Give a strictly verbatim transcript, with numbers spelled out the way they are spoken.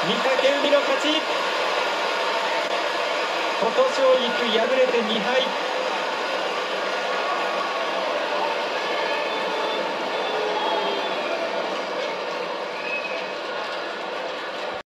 御嶽海の勝ち。琴奨菊敗れてにはい。